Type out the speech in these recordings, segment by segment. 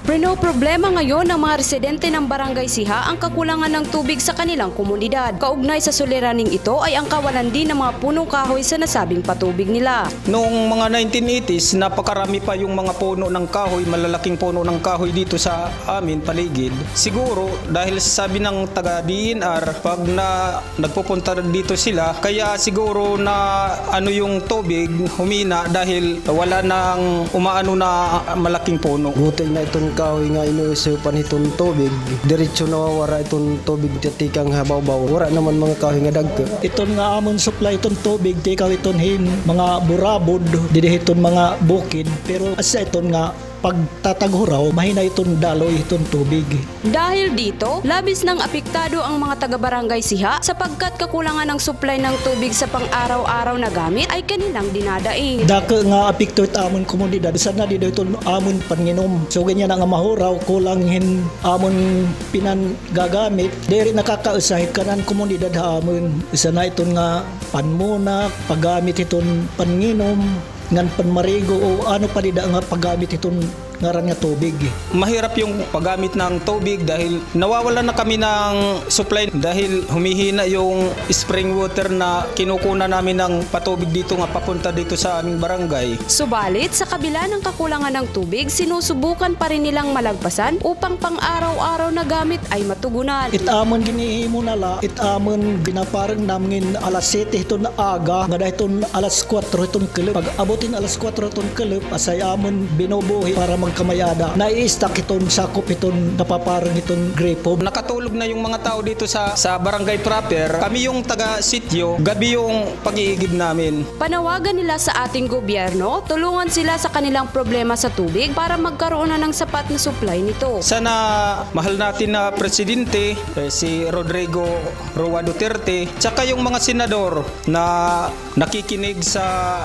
Problema ngayon ng mga residente ng Barangay Siha ang kakulangan ng tubig sa kanilang komunidad. Kaugnay sa suliraning ito ay ang kawalan din ng mga punong kahoy sa nasabing patubig nila. Noong mga 1980s, napakarami pa yung mga puno ng kahoy, malalaking puno ng kahoy dito sa amin, paligid. Siguro dahil sabi ng taga-DNR, pag nagpupunta dito sila, kaya siguro na yung tubig humina dahil wala nang umaano na malaking puno. Buti na itong kahoy nga inuusupan itong tubig, diretso nawawara itong tubig tikang habaw-baw. Wala naman mga kahoy nga dagko. Iton nga amon supply itong tubig, tikaw iton hin mga burabod, didihiton mga bukid, pero asa iton nga pagtataghuraw, mahina itong daloy itong tubig. Dahil dito, labis nang apektado ang mga taga-Barangay Siha sapagkat kakulangan ng supply ng tubig sa pang-araw-araw na gamit ay kanilang dinadaing. Dako nga apekto it amon komunidad, sana dito itong amon panginom. So ganyan nga mahuraw, kulanghin amon pinan gagamit, diri nakakausahit kanan komunidad amon. Sana itong nga panmunak, paggamit itong panginom, ngan panmarigo o ano pa dida nga paggamit itong ngaran nga tubig. Mahirap yung paggamit ng tubig dahil nawawalan na kami ng supply dahil humihina yung spring water na kinukuna namin ng patubig dito nga papunta dito sa aming barangay. Subalit, sa kabila ng kakulangan ng tubig, sinusubukan pa rin nilang malagpasan upang pang-araw-araw na gamit ay matugunan. Itamon ginihimo nala, itamon binaparang namin alas 7 iton aga, nga dahil iton alas 4 iton kelep. Pag abutin alas 4 iton kelep, asay amon binubuhi para kamayada. Nai-stack iton sakop iton napaparang iton grepo. Nakatulog na yung mga tao dito sa barangay proper. Kami yung taga-sityo, gabi yung pag-iigib namin. Panawagan nila sa ating gobyerno, tulungan sila sa kanilang problema sa tubig para magkaroon na ng sapat na supply nito. Sana mahal natin na presidente, si Rodrigo Roa Duterte, tsaka yung mga senador na nakikinig sa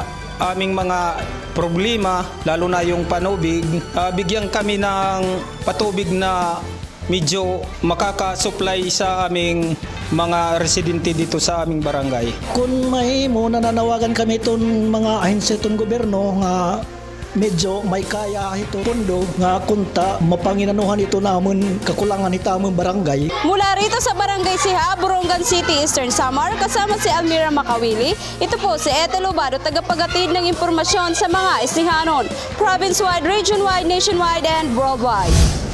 aming mga problema, lalo na yung panubig, bigyan kami ng patubig na medyo makaka-supply sa aming mga residente dito sa aming barangay. Kung mahimo, nananawagan kami itong mga ahensya itong gobyerno nga medyo may kaya ito pundo nga kunta mapanginanuhan ito namon kakulangan ito among barangay. Mula rito sa Barangay Siha, Borongan City, Eastern Samar, kasama si Almira Makawili, ito po si Ethel Ubado, tagapagatid ng impormasyon sa mga Isihanon, province-wide, region-wide, nationwide, and worldwide.